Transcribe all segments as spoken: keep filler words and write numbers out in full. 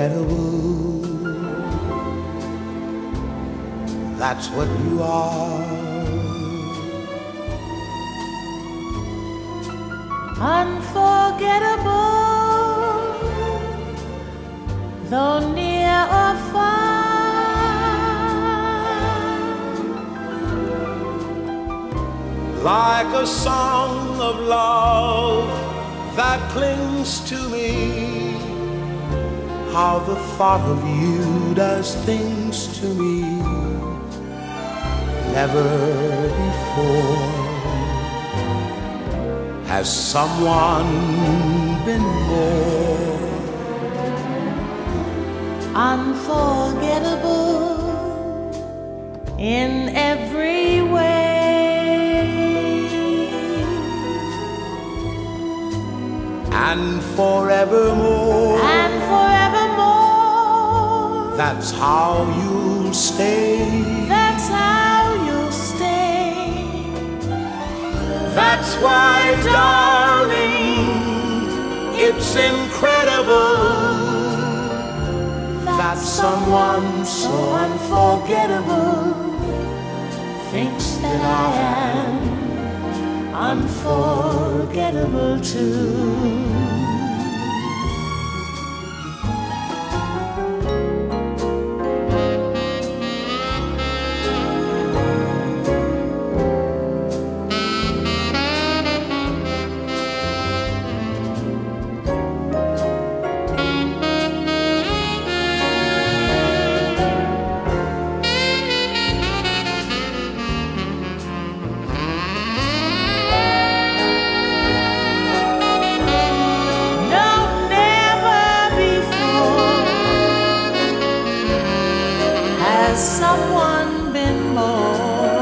unforgettable. That's what you are. Unforgettable, though near or far. Like a song of love that clings to me, how the thought of you does things to me never before. Has someone been more unforgettable in every way, and forevermore, and forevermore? That's how you'll stay. That's how you'll stay. That's why, darling, it's incredible that someone so unforgettable thinks that I am unforgettable too. Someone been more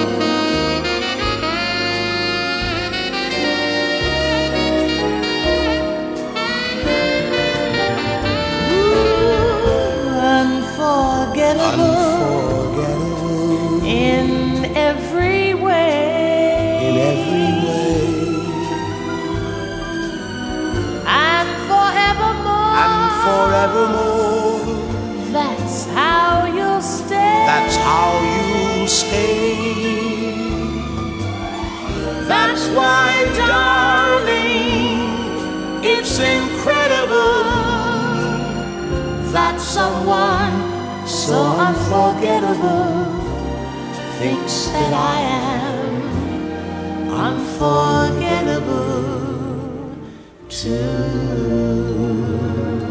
Ooh, unforgettable, unforgettable in every way, in every way, and forevermore, and forevermore. That's how you'll stay. That's how you'll stay. That's why, darling, it's incredible that someone so unforgettable thinks that I am unforgettable too.